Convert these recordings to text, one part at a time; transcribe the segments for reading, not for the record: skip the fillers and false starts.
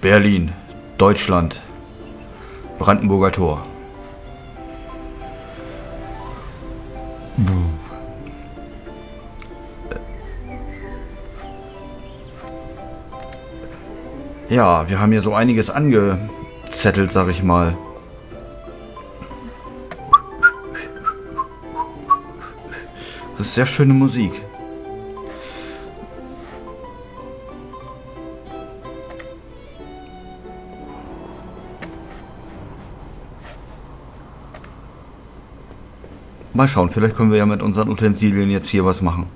Berlin, Deutschland, Brandenburger Tor. Ja, wir haben hier so einiges angezettelt, sag ich mal. Das ist sehr schöne Musik. Mal schauen, vielleicht können wir ja mit unseren Utensilien jetzt hier was machen.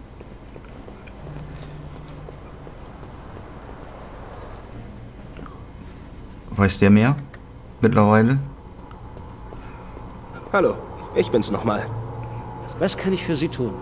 Weiß der mehr? Mittlerweile? Hallo, ich bin's nochmal. Was kann ich für Sie tun?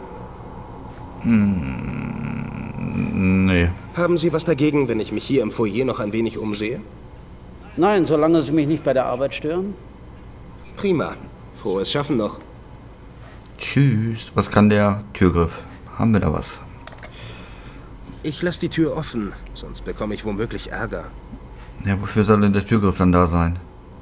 Nee. Haben Sie was dagegen, wenn ich mich hier im Foyer noch ein wenig umsehe? Nein, solange Sie mich nicht bei der Arbeit stören. Prima. Frohes Schaffen noch. Tschüss. Was kann der Türgriff? Haben wir da was? Ich lasse die Tür offen, sonst bekomme ich womöglich Ärger. Ja, wofür soll denn der Türgriff dann da sein?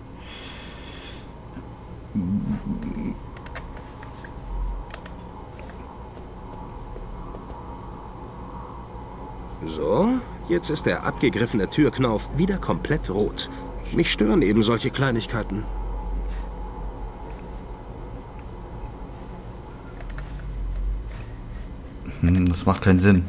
So, jetzt ist der abgegriffene Türknauf wieder komplett rot. Mich stören eben solche Kleinigkeiten. Das macht keinen Sinn.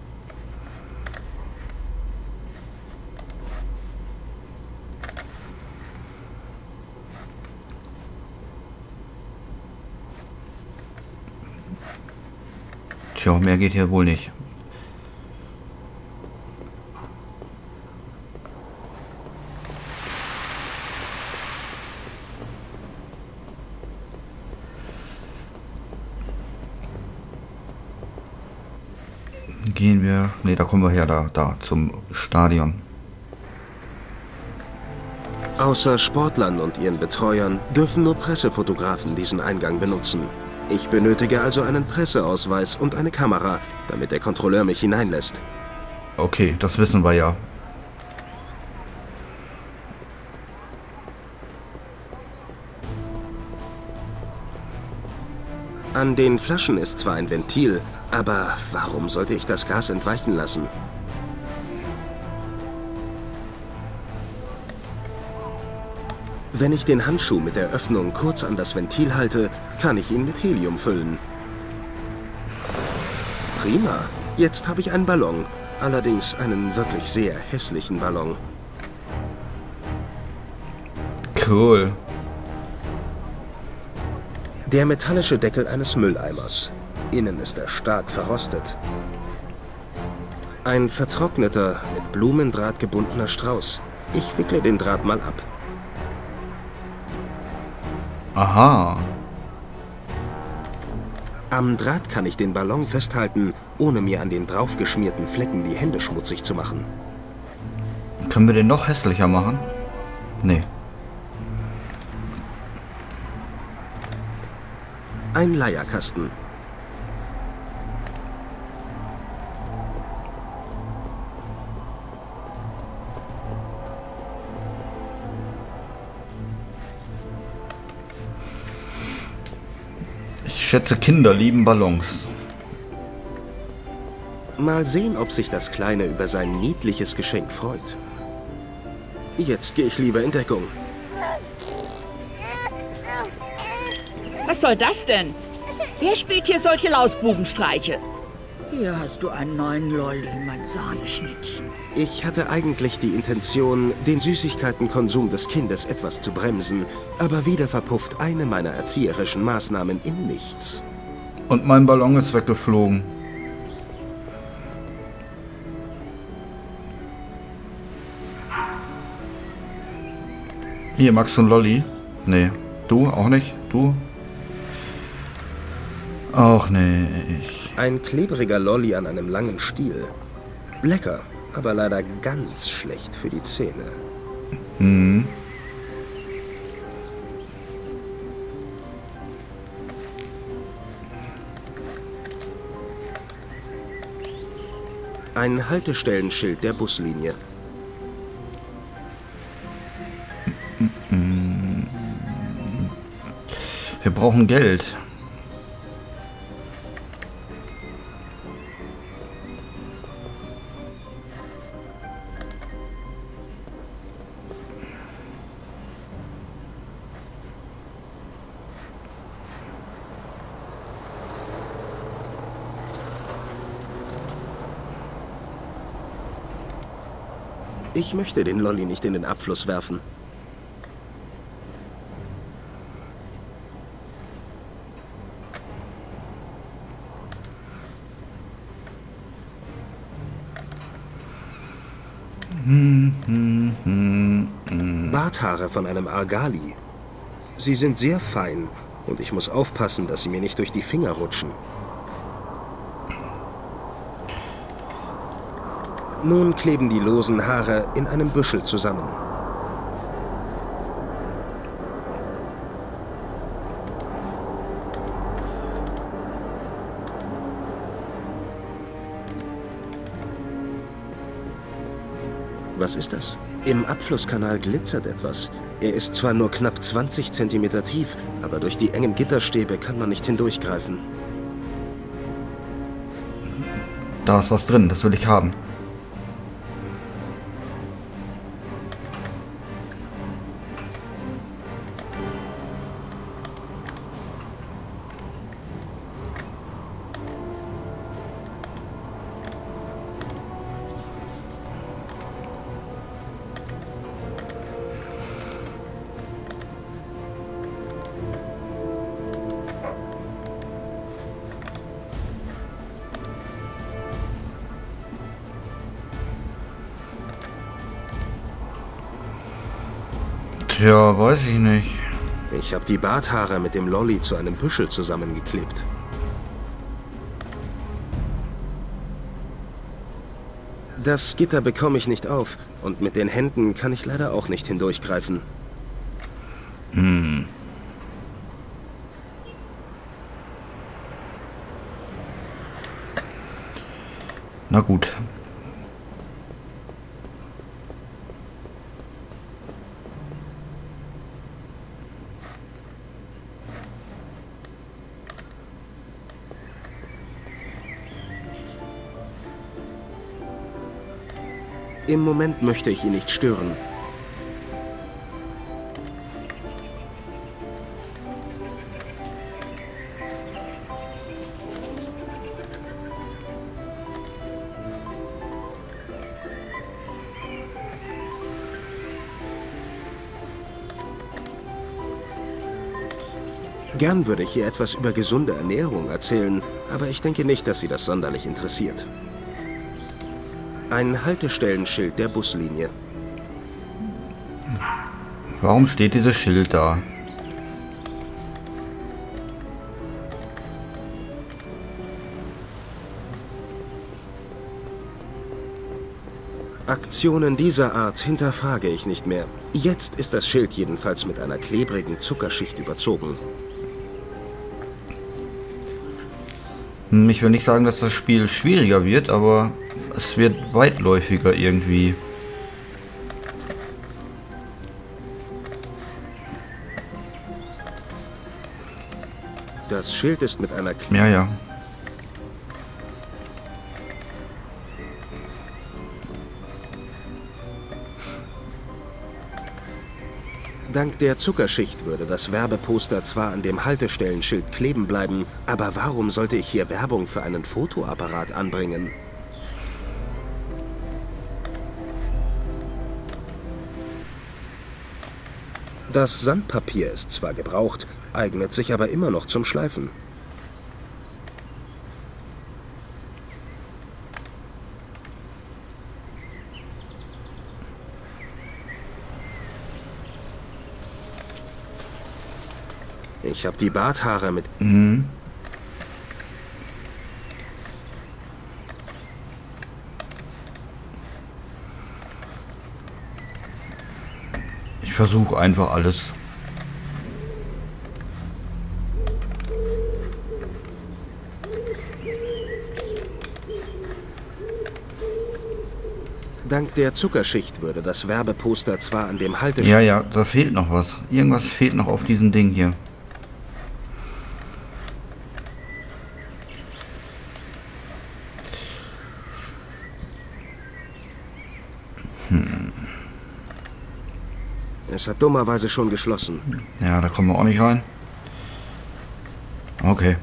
Tja, mehr geht hier wohl nicht. Gehen wir... Ne, da kommen wir her, da zum Stadion. Außer Sportlern und ihren Betreuern dürfen nur Pressefotografen diesen Eingang benutzen. Ich benötige also einen Presseausweis und eine Kamera, damit der Kontrolleur mich hineinlässt. Okay, das wissen wir ja. An den Flaschen ist zwar ein Ventil, aber warum sollte ich das Gas entweichen lassen? Wenn ich den Handschuh mit der Öffnung kurz an das Ventil halte, kann ich ihn mit Helium füllen. Prima. Jetzt habe ich einen Ballon. Allerdings einen wirklich sehr hässlichen Ballon. Cool. Der metallische Deckel eines Mülleimers. Innen ist er stark verrostet. Ein vertrockneter, mit Blumendraht gebundener Strauß. Ich wickle den Draht mal ab. Aha. Am Draht kann ich den Ballon festhalten, ohne mir an den draufgeschmierten Flecken die Hände schmutzig zu machen. Können wir den noch hässlicher machen? Nee. Ein Leierkasten. Ich schätze, Kinder lieben Ballons. Mal sehen, ob sich das Kleine über sein niedliches Geschenk freut. Jetzt gehe ich lieber in Deckung. Was soll das denn? Wer spielt hier solche Lausbubenstreiche? Hier hast du einen neuen Lolli, mein Sahneschnittchen. Ich hatte eigentlich die Intention, den Süßigkeitenkonsum des Kindes etwas zu bremsen, aber wieder verpufft eine meiner erzieherischen Maßnahmen im Nichts. Und mein Ballon ist weggeflogen. Hier, magst du einen Lolli? Nee. Du? Auch nicht? Du? Auch nicht. Ein klebriger Lolli an einem langen Stiel. Lecker, aber leider ganz schlecht für die Zähne. Hm. Ein Haltestellenschild der Buslinie. Wir brauchen Geld. Ich möchte den Lolli nicht in den Abfluss werfen. Barthaare von einem Argali. Sie sind sehr fein und ich muss aufpassen, dass sie mir nicht durch die Finger rutschen. Nun kleben die losen Haare in einem Büschel zusammen. Was ist das? Im Abflusskanal glitzert etwas. Er ist zwar nur knapp 20 cm tief, aber durch die engen Gitterstäbe kann man nicht hindurchgreifen. Da ist was drin, das will ich haben. Tja, weiß ich nicht. Ich habe die Barthaare mit dem Lolli zu einem Büschel zusammengeklebt. Das Gitter bekomme ich nicht auf und mit den Händen kann ich leider auch nicht hindurchgreifen. Na gut. Im Moment möchte ich ihn nicht stören. Gern würde ich ihr etwas über gesunde Ernährung erzählen, aber ich denke nicht, dass sie das sonderlich interessiert. Ein Haltestellenschild der Buslinie. Warum steht dieses Schild da? Aktionen dieser Art hinterfrage ich nicht mehr. Jetzt ist das Schild jedenfalls mit einer klebrigen Zuckerschicht überzogen. Ich will nicht sagen, dass das Spiel schwieriger wird, aber es wird weitläufiger irgendwie. Das Schild ist mit einer... Ja. Dank der Zuckerschicht würde das Werbeposter zwar an dem Haltestellenschild kleben bleiben, aber warum sollte ich hier Werbung für einen Fotoapparat anbringen? Das Sandpapier ist zwar gebraucht, eignet sich aber immer noch zum Schleifen. Ich habe die Barthaare mit... Ich versuche einfach alles. Dank der Zuckerschicht würde das Werbeposter zwar an dem Haltestellenschild... Ja, da fehlt noch was. Irgendwas fehlt noch auf diesem Ding hier. Es hat dummerweise schon geschlossen. Ja, da kommen wir auch nicht rein. Okay.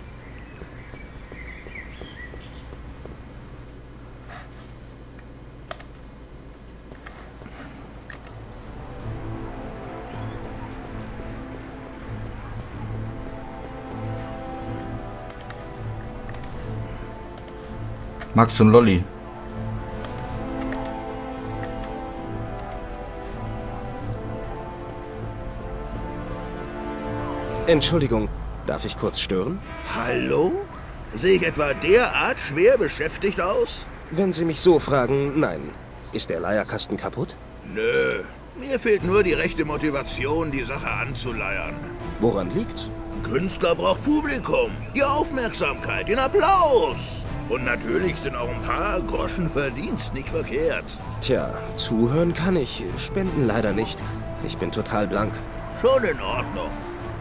Max und Lolli. Entschuldigung, darf ich kurz stören? Hallo? Sehe ich etwa derart schwer beschäftigt aus? Wenn Sie mich so fragen, nein. Ist der Leierkasten kaputt? Nö, mir fehlt nur die rechte Motivation, die Sache anzuleiern. Woran liegt's? Ein Künstler braucht Publikum, die Aufmerksamkeit, den Applaus. Und natürlich sind auch ein paar Groschen Verdienst nicht verkehrt. Tja, zuhören kann ich, spenden leider nicht. Ich bin total blank. Schon in Ordnung.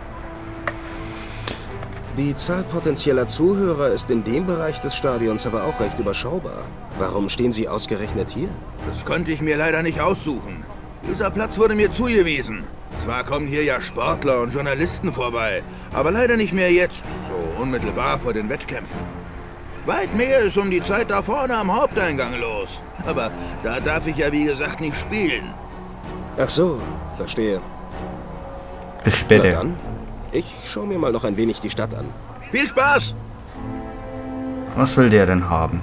Die Zahl potenzieller Zuhörer ist in dem Bereich des Stadions aber auch recht überschaubar. Warum stehen Sie ausgerechnet hier? Das konnte ich mir leider nicht aussuchen. Dieser Platz wurde mir zugewiesen. Zwar kommen hier ja Sportler und Journalisten vorbei, aber leider nicht mehr jetzt, so unmittelbar vor den Wettkämpfen. Weit mehr ist um die Zeit da vorne am Haupteingang los. Aber da darf ich ja wie gesagt nicht spielen. Ach so, verstehe. Bis Na später. dann, ich schaue mir mal noch ein wenig die Stadt an. Viel Spaß! Was will der denn haben?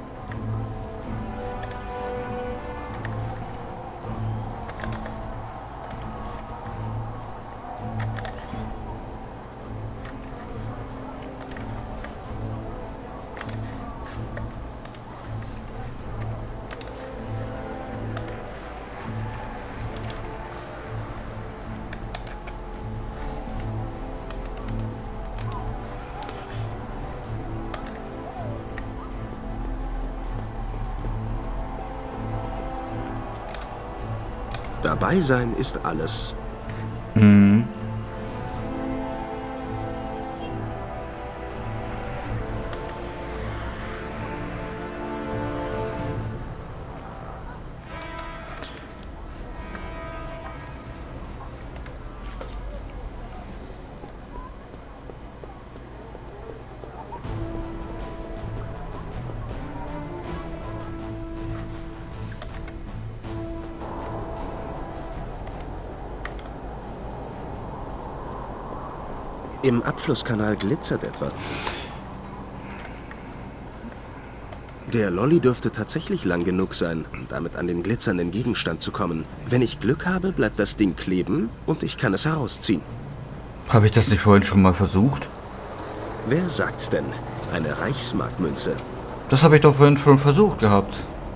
Dabei sein ist alles. Mhm. Im Abflusskanal glitzert etwas. Der Lolli dürfte tatsächlich lang genug sein, um damit an den glitzernden Gegenstand zu kommen. Wenn ich Glück habe, bleibt das Ding kleben und ich kann es herausziehen. Habe ich das nicht vorhin schon mal versucht? Wer sagt's denn? Eine Reichsmarkmünze. Das habe ich doch vorhin schon versucht gehabt.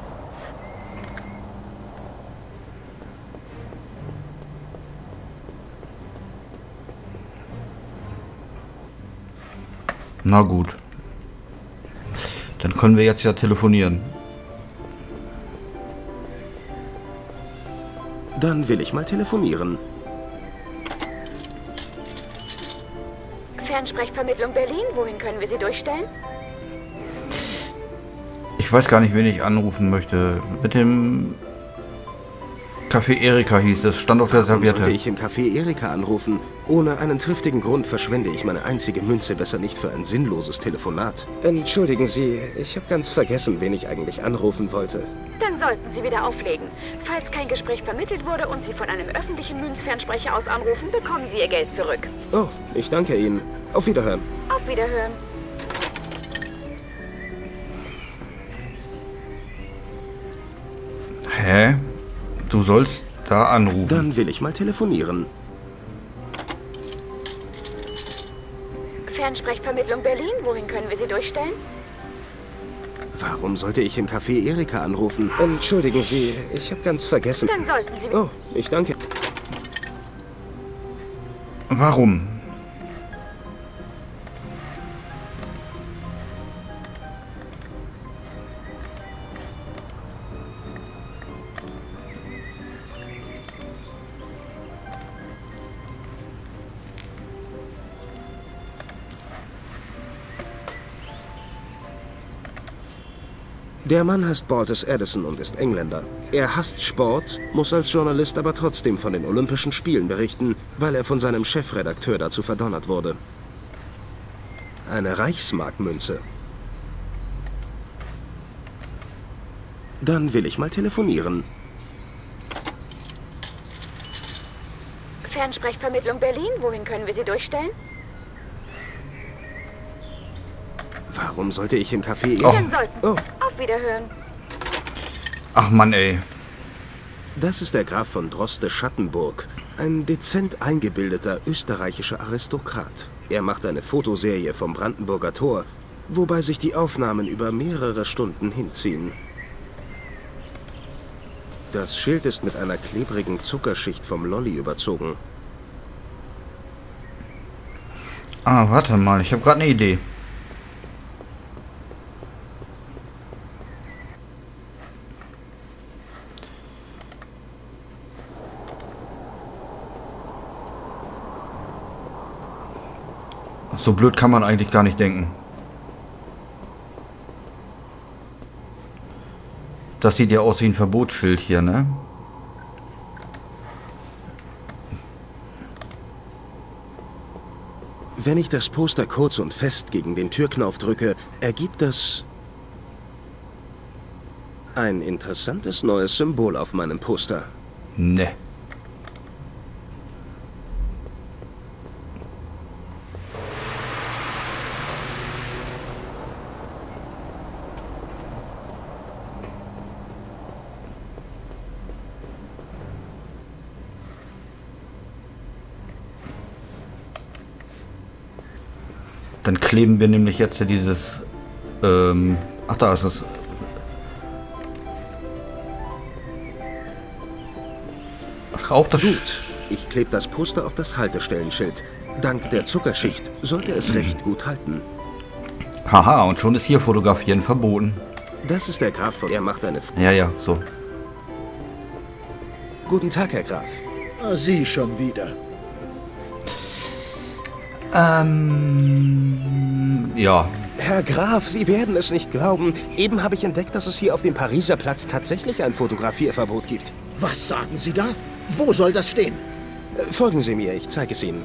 Na gut. Dann können wir jetzt ja telefonieren. Dann will ich mal telefonieren. Fernsprechvermittlung Berlin, wohin können wir Sie durchstellen? Ich weiß gar nicht, wen ich anrufen möchte. Mit dem Café Erika hieß es, stand auf der Warum sollte Serviette. ich im Café Erika anrufen? Ohne einen triftigen Grund verschwende ich meine einzige Münze besser nicht für ein sinnloses Telefonat. Entschuldigen Sie, ich habe ganz vergessen, wen ich eigentlich anrufen wollte. Dann sollten Sie wieder auflegen. Falls kein Gespräch vermittelt wurde und Sie von einem öffentlichen Münzfernsprecher aus anrufen, bekommen Sie Ihr Geld zurück. Oh, ich danke Ihnen. Auf Wiederhören. Auf Wiederhören. Hä? Du sollst da anrufen. Dann will ich mal telefonieren. Fernsprechvermittlung Berlin, wohin können wir Sie durchstellen? Warum sollte ich im Café Erika anrufen? Entschuldigen Sie, ich habe ganz vergessen. Dann sollten Sie... Oh, ich danke. Warum? Der Mann heißt Baltus Edison und ist Engländer. Er hasst Sport, muss als Journalist aber trotzdem von den Olympischen Spielen berichten, weil er von seinem Chefredakteur dazu verdonnert wurde. Eine Reichsmarkmünze. Dann will ich mal telefonieren. Fernsprechvermittlung Berlin, wohin können wir Sie durchstellen? Warum sollte ich im Café... Dann sollten. Oh, Auf Wiederhören. Ach Mann, ey. das ist der Graf von Droste-Schattenburg. Ein dezent eingebildeter österreichischer Aristokrat. Er macht eine Fotoserie vom Brandenburger Tor, wobei sich die Aufnahmen über mehrere Stunden hinziehen. Das Schild ist mit einer klebrigen Zuckerschicht vom Lolli überzogen. Ah, warte mal, ich habe gerade eine Idee. So blöd kann man eigentlich gar nicht denken. Das sieht ja aus wie ein Verbotsschild hier, ne? Wenn ich das Poster kurz und fest gegen den Türknauf drücke, ergibt das ein interessantes neues Symbol auf meinem Poster. Ne. Dann kleben wir nämlich jetzt hier dieses, ach, da ist es. Auf das Gut, ich klebe das Poster auf das Haltestellenschild. Dank der Zuckerschicht sollte es recht gut halten. Haha, und schon ist hier Fotografieren verboten. Das ist der Graf von... Er macht eine... Ja, so. Guten Tag, Herr Graf. Sie schon wieder. Ja. Herr Graf, Sie werden es nicht glauben. Eben habe ich entdeckt, dass es hier auf dem Pariser Platz tatsächlich ein Fotografierverbot gibt. Was sagen Sie da? Wo soll das stehen? Folgen Sie mir, ich zeige es Ihnen.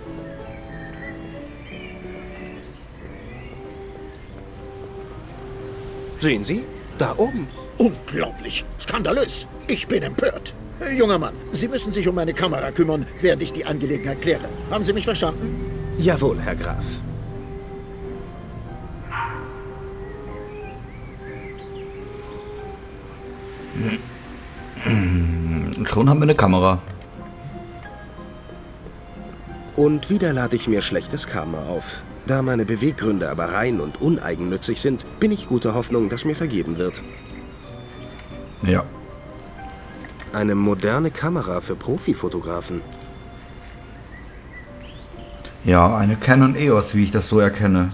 Sehen Sie? Da oben. Unglaublich. Skandalös. Ich bin empört. Junger Mann, Sie müssen sich um meine Kamera kümmern, während ich die Angelegenheit kläre. Haben Sie mich verstanden? Jawohl, Herr Graf. Und schon haben wir eine Kamera. Und wieder lade ich mir schlechtes Karma auf. Da meine Beweggründe aber rein und uneigennützig sind, bin ich guter Hoffnung, dass mir vergeben wird. Ja. Eine moderne Kamera für Profifotografen. Ja, eine Canon EOS, wie ich das so erkenne.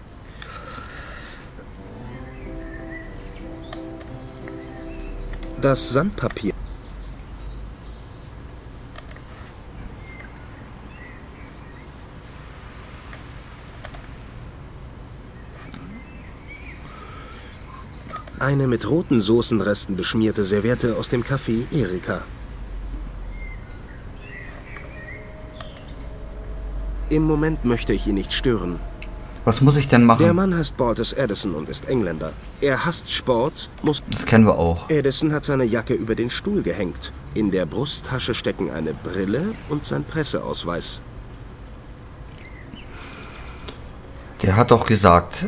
Das Sandpapier. Eine mit roten Soßenresten beschmierte Serviette aus dem Café Erika. Im Moment möchte ich ihn nicht stören. Was muss ich denn machen? Der Mann heißt Baltus Edison und ist Engländer. Er hasst Sport, muss... Das kennen wir auch. Edison hat seine Jacke über den Stuhl gehängt. In der Brusttasche stecken eine Brille und sein Presseausweis. Der hat doch gesagt,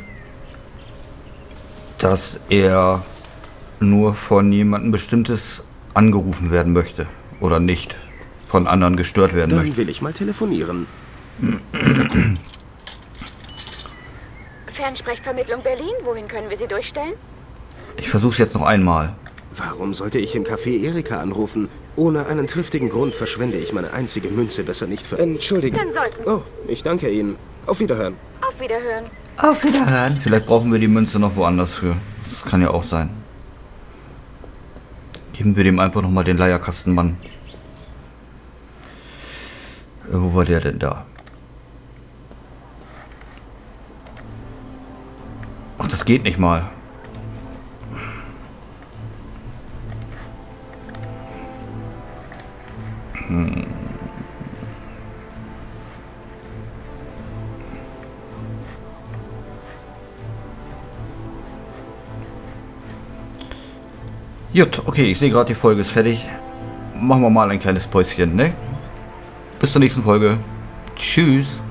dass er nur von jemandem Bestimmtes angerufen werden möchte. Oder nicht von anderen gestört werden Dann möchte. will ich mal telefonieren. Fernsprechvermittlung Berlin, wohin können wir Sie durchstellen? Ich versuch's jetzt noch einmal. Warum sollte ich im Café Erika anrufen? Ohne einen triftigen Grund verschwende ich meine einzige Münze besser nicht für... Entschuldigen. Dann sollten... Oh, ich danke Ihnen. Auf Wiederhören. Auf Wiederhören. Auf Wiederhören. Vielleicht brauchen wir die Münze noch woanders für. Das kann ja auch sein. Geben wir dem einfach nochmal den Leierkastenmann. Wo war der denn da? Ach, das geht nicht mal. Gut, okay, ich sehe gerade, die Folge ist fertig. Machen wir mal ein kleines Päuschen, ne? Bis zur nächsten Folge. Tschüss.